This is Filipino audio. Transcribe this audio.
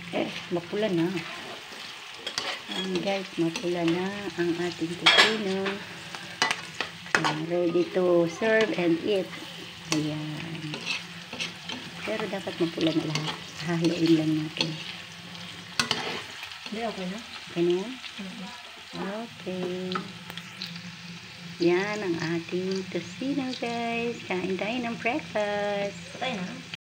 Mapula na. Guys, mapula na ang ating tocino. Ready to serve and eat. Ayan. Pero dapat mapula na lahat. Hahaluin lang natin. Hindi, okay na? Okay na yan? Okay. Yan ang ating tocino, guys. Kain tayo ng breakfast. Patay na?